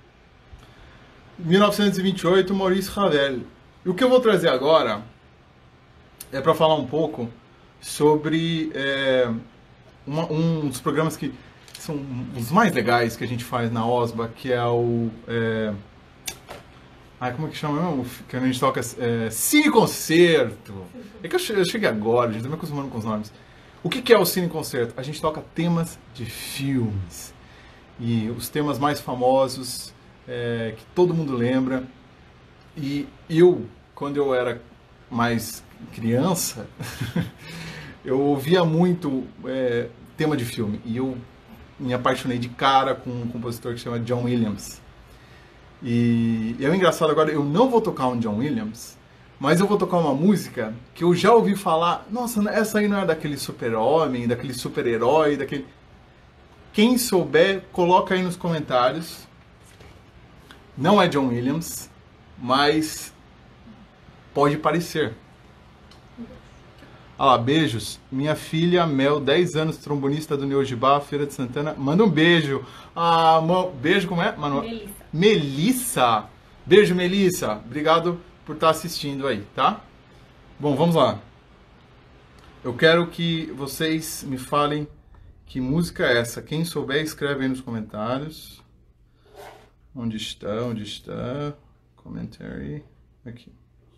mil novecentos e vinte e oito, Maurice Ravel. E o que eu vou trazer agora é para falar um pouco sobre é, uma, um dos programas que são os mais legais que a gente faz na O S B A, que é o... É, Ah, como é que chama mesmo? Que a gente toca é, Cine Concerto. É que eu cheguei agora, a gente tá me acostumando com os nomes. O que é o Cine Concerto? A gente toca temas de filmes. E os temas mais famosos, é, que todo mundo lembra. E eu, quando eu era mais criança, eu ouvia muito é, tema de filme. E eu me apaixonei de cara com um compositor que chama John Williams. E é engraçado agora, eu não vou tocar um John Williams, mas eu vou tocar uma música que eu já ouvi falar, nossa, essa aí não é daquele super-homem, daquele super-herói, daquele... Quem souber, coloca aí nos comentários. Não é John Williams, mas pode parecer. Ah lá, beijos. Minha filha Mel, dez anos, trombonista do Neogibá, Feira de Santana. Manda um beijo. Ah, uma... Beijo, como é? Manu... Melissa. Melissa. Beijo, Melissa. Obrigado por estar assistindo aí, tá? Bom, vamos lá. Eu quero que vocês me falem que música é essa. Quem souber, escreve aí nos comentários. Onde está? Onde está? Commentary. Aqui.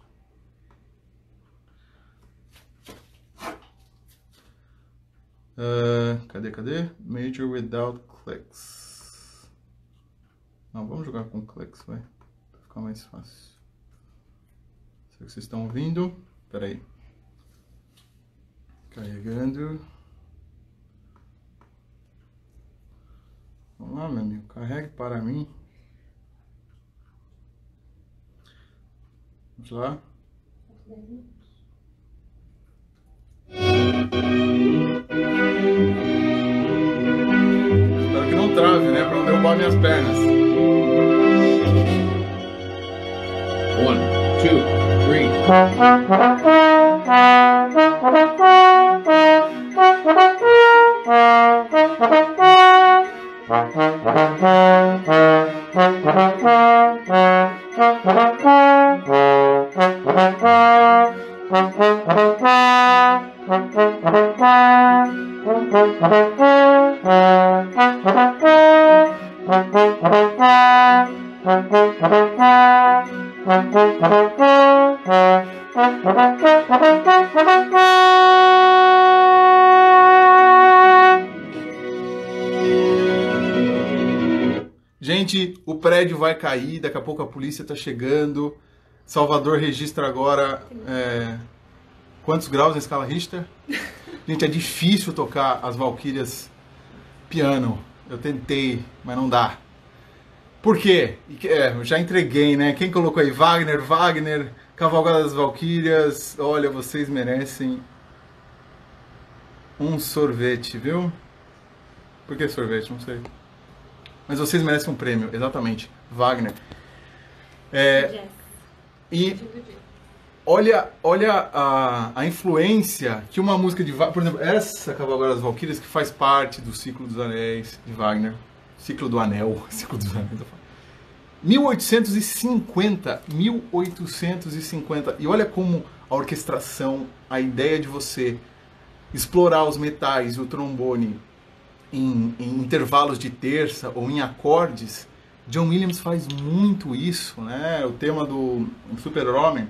Uh, cadê, cadê? Major without clicks. Não, vamos jogar com clicks, vai. Pra ficar mais fácil. Será que vocês estão ouvindo? Espera aí. Carregando. Vamos lá, meu amigo. Carregue para mim. Vamos lá. Espero que não trave, né? Para não derrubar minhas pernas. One, two, three. Gente, o prédio vai cair, daqui a pouco a polícia tá chegando. Salvador registra agora é, quantos graus na escala Richter? Gente, é difícil tocar as Valquírias piano. Eu tentei, mas não dá. Por quê? É, eu já entreguei, né? Quem colocou aí? Wagner, Wagner, Cavalgada das Valquírias. Olha, vocês merecem um sorvete, viu? Por que sorvete? Não sei. Mas vocês merecem um prêmio, exatamente. Wagner. É, e olha, olha a, a influência que uma música de Wagner, por exemplo, essa Cavalgada das Valquírias, que faz parte do Ciclo dos Anéis de Wagner, Ciclo do Anel, Ciclo dos Anéis, mil oitocentos e cinquenta, mil oitocentos e cinquenta, e olha como a orquestração, a ideia de você explorar os metais e o trombone em, em intervalos de terça ou em acordes, John Williams faz muito isso, né? O tema do Super-Homem.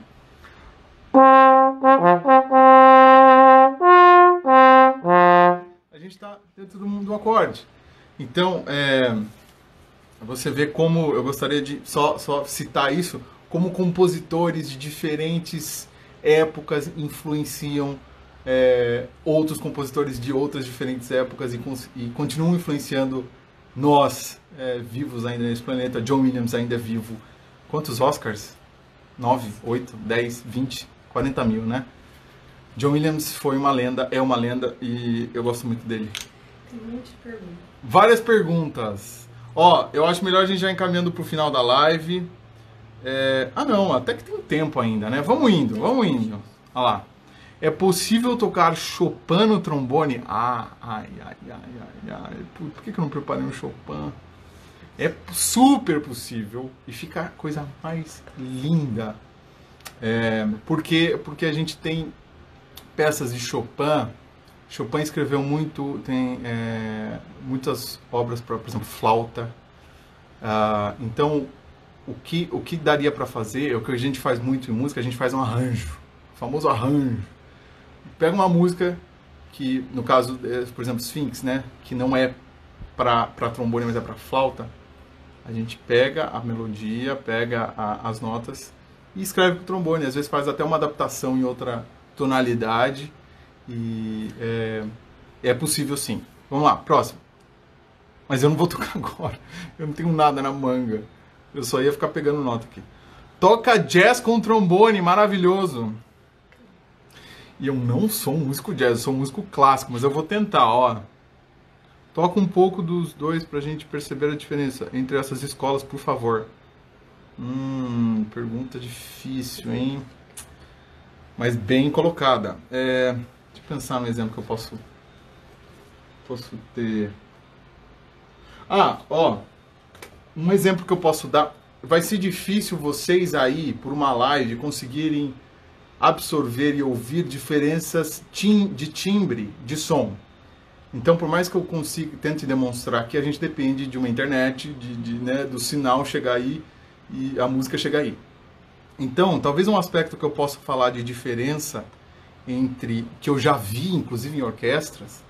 A gente está dentro do mundo do acorde. Então, é, você vê como, eu gostaria de só, só citar isso, como compositores de diferentes épocas influenciam é, outros compositores de outras diferentes épocas e, e continuam influenciando nós, é, vivos ainda nesse planeta. John Williams ainda é vivo. Quantos Oscars? nove, oito, dez, vinte, quarenta mil, né? John Williams foi uma lenda, é uma lenda e eu gosto muito dele. Tem muitas perguntas. Várias perguntas. Ó, eu acho melhor a gente já encaminhando pro final da live. É... Ah, não, até que tem tempo ainda, né? Vamos indo, vamos indo. Olha lá. É possível tocar Chopin no trombone? Ah, ai, ai, ai, ai, ai. Por, por que que eu não preparei um Chopin? É super possível e fica a coisa mais linda. É, porque, porque a gente tem peças de Chopin. Chopin escreveu muito, tem é, muitas obras para, por exemplo, flauta. Ah, então, o que, o que daria para fazer, é o que a gente faz muito em música, a gente faz um arranjo, o famoso arranjo. Pega uma música que, no caso, é, por exemplo, Sphinx, né, que não é para trombone, mas é para flauta. A gente pega a melodia, pega a, as notas e escreve para o trombone. Às vezes faz até uma adaptação em outra tonalidade. E é, é possível sim. Vamos lá, próximo. Mas eu não vou tocar agora. Eu não tenho nada na manga. Eu só ia ficar pegando nota aqui. Toca jazz com trombone, maravilhoso. E eu não sou um músico jazz, eu sou um músico clássico, mas eu vou tentar, ó. Toca um pouco dos dois pra gente perceber a diferença entre essas escolas, por favor. Hum, pergunta difícil, hein? Mas bem colocada. É, deixa eu pensar no exemplo que eu posso, posso ter. Ah, ó. Um exemplo que eu posso dar. Vai ser difícil vocês aí, por uma live, conseguirem absorver e ouvir diferenças tim de timbre de som. Então, por mais que eu consiga, tente demonstrar que a gente depende de uma internet, de, de, né, do sinal chegar aí e a música chegar aí. Então, talvez um aspecto que eu possa falar de diferença entre, que eu já vi, inclusive em orquestras,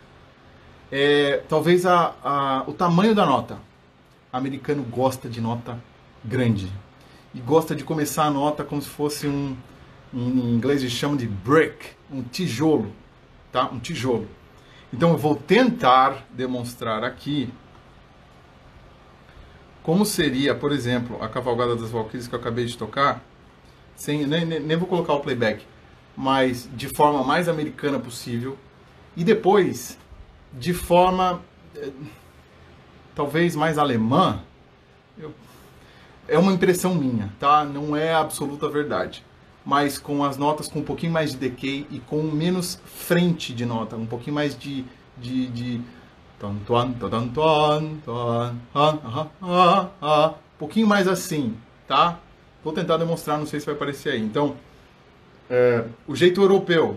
é talvez a, a, o tamanho da nota. O americano gosta de nota grande. E gosta de começar a nota como se fosse um, em inglês eles chamam de brick, um tijolo, tá? Um tijolo. Então eu vou tentar demonstrar aqui como seria, por exemplo, a Cavalgada das Valquírias que eu acabei de tocar, sem, nem, nem, nem vou colocar o playback, mas de forma mais americana possível, e depois de forma eh, talvez mais alemã. Eu, é uma impressão minha, tá? Não é a absoluta verdade. Mas com as notas com um pouquinho mais de decay e com menos frente de nota, um pouquinho mais de de, de um pouquinho mais assim, tá? Vou tentar demonstrar, não sei se vai aparecer aí. Então, é, o jeito europeu.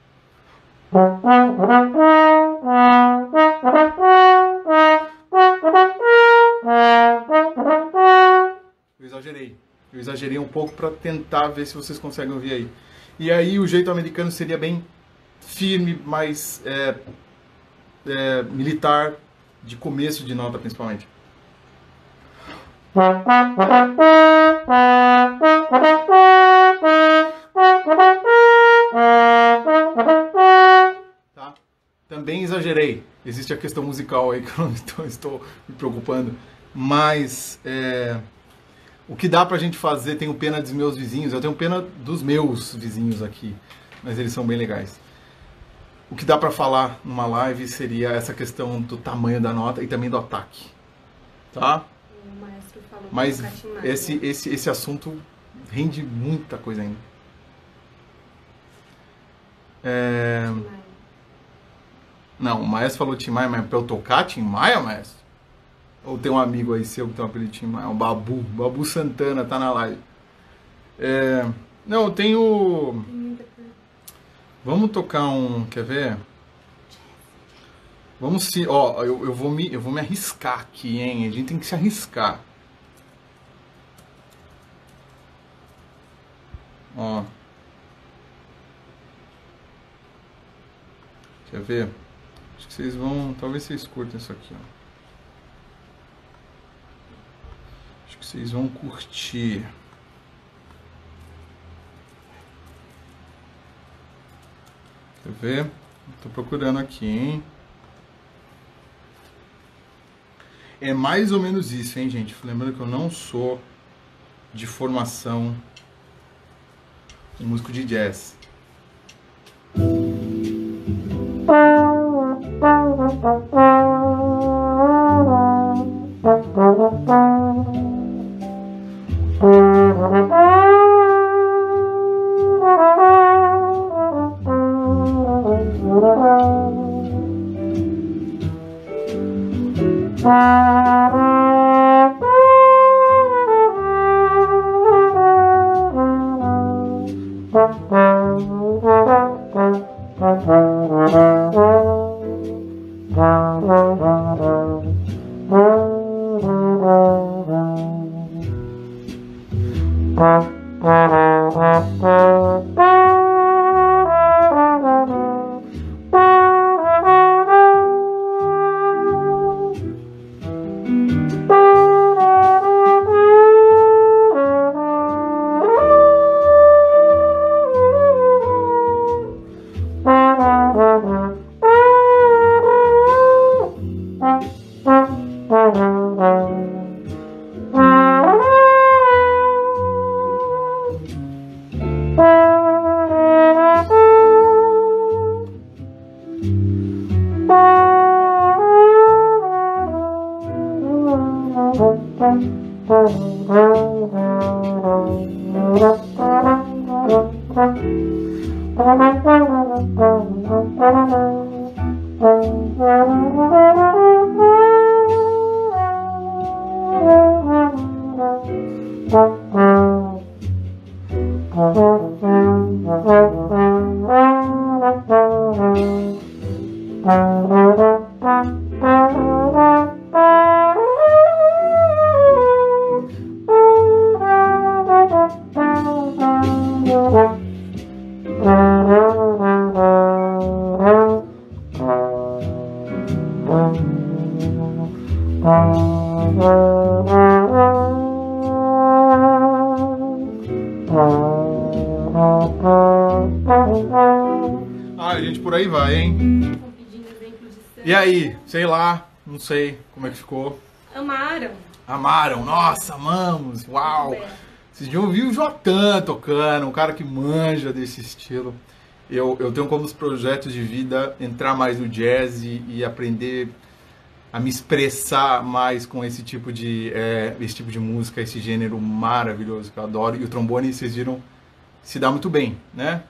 Eu exagerei. Eu exagerei um pouco para tentar ver se vocês conseguem ouvir aí. E aí o jeito americano seria bem firme, mais é, é, militar, de começo de nota principalmente. Tá? Também exagerei. Existe a questão musical aí que eu não estou, estou me preocupando. Mas é, o que dá pra gente fazer, tenho pena dos meus vizinhos, eu tenho pena dos meus vizinhos aqui, mas eles são bem legais. O que dá pra falar numa live seria essa questão do tamanho da nota e também do ataque, tá? O maestro falou mas que esse, esse, esse assunto rende muita coisa ainda. É... Tim Maia. Não, o Maestro falou Tim Maia, mas pra eu tocar Tim Maia, Maestro? Ou tem um amigo aí seu que tem um apelido de Tim Maia? O Babu. Babu Santana tá na live. É... Não, eu tenho... Tem muita pergunta. Vamos tocar um... Quer ver? Vamos se... Ó, eu, eu, vou me, eu vou me arriscar aqui, hein? A gente tem que se arriscar. Ó. Quer ver? Acho que vocês vão... Talvez vocês curtem isso aqui, ó. Acho que vocês vão curtir. Quer ver? Tô procurando aqui, hein? É mais ou menos isso, hein, gente? Lembrando que eu não sou de formação um músico de jazz. Ah, gente, por aí vai, hein? Estão pedindo exemplo de cena. E aí, sei lá, não sei como é que ficou. Amaram. Amaram, nossa, amamos, uau! Muito bem. Vocês já ouviram o Jotan tocando, um cara que manja desse estilo. Eu, eu tenho como os projetos de vida entrar mais no jazz e, e aprender a me expressar mais com esse tipo de é, esse tipo de música, esse gênero maravilhoso que eu adoro. E o trombone, vocês viram, se dá muito bem, né?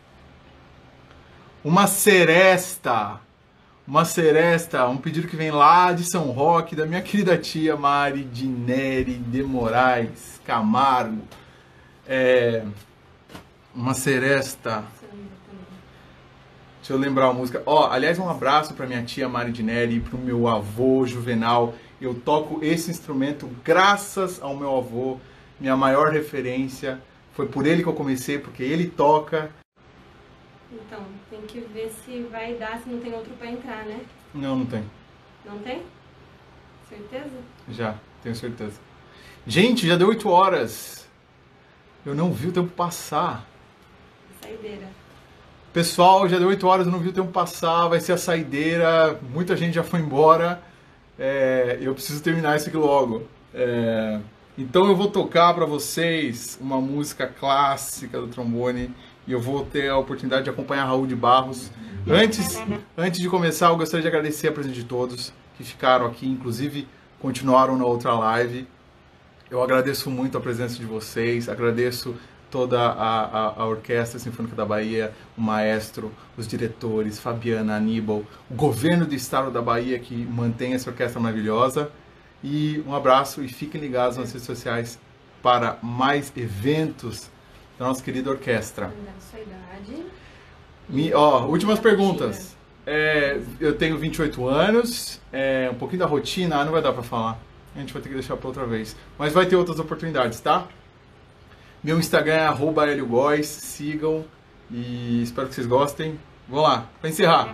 Uma seresta, uma seresta, um pedido que vem lá de São Roque, da minha querida tia Mari Dineri de Moraes Camargo. É, uma seresta. Deixa eu lembrar a música. Ó, aliás, um abraço para minha tia Mari Dineri e para o meu avô Juvenal. Eu toco esse instrumento graças ao meu avô. Minha maior referência. Foi por ele que eu comecei, porque ele toca. Então, tem que ver se vai dar, se não tem outro pra entrar, né? Não, não tem. Não tem? Certeza? Já, tenho certeza. Gente, já deu oito horas. Eu não vi o tempo passar. Saideira. Pessoal, já deu oito horas, eu não vi o tempo passar. Vai ser a saideira. Muita gente já foi embora. É, eu preciso terminar isso aqui logo. É, então eu vou tocar para vocês uma música clássica do trombone. E eu vou ter a oportunidade de acompanhar Raul de Barros. Antes, antes de começar, eu gostaria de agradecer a presença de todos que ficaram aqui, inclusive continuaram na outra live. Eu agradeço muito a presença de vocês, agradeço toda a, a, a Orquestra Sinfônica da Bahia, o maestro, os diretores, Fabiana, Aníbal, o governo do estado da Bahia que mantém essa orquestra maravilhosa. E um abraço e fiquem ligados nas redes sociais para mais eventos da nossa querida orquestra. Sua idade. Me, ó, últimas perguntas. É, eu tenho vinte e oito anos, é, um pouquinho da rotina, ah, não vai dar para falar. A gente vai ter que deixar para outra vez. Mas vai ter outras oportunidades, tá? Meu Instagram é arroba heliogois, sigam e espero que vocês gostem. Vamos lá, para encerrar.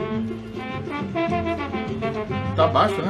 Tá baixo, né?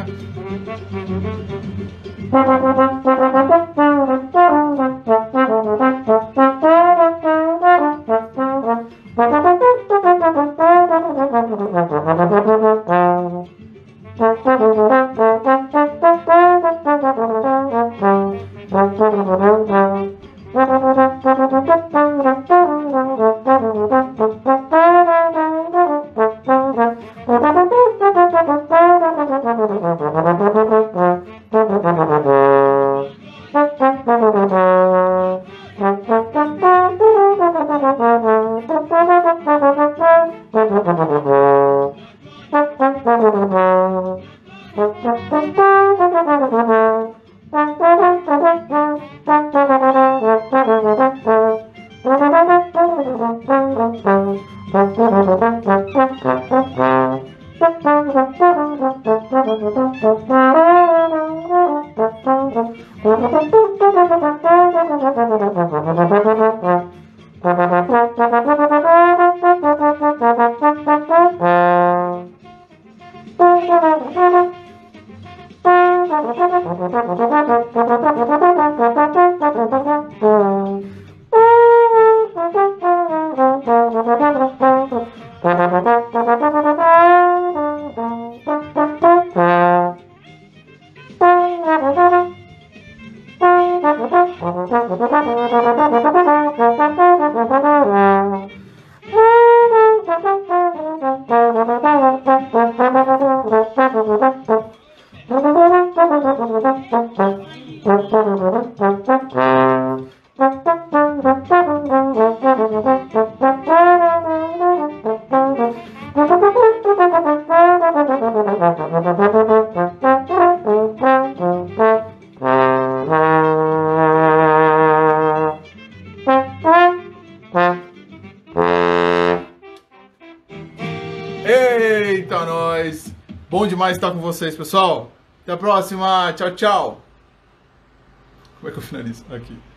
Eita, nós! Bom demais estar com vocês, pessoal. Até a próxima. Tchau, tchau. Como é que eu finalizo? Aqui.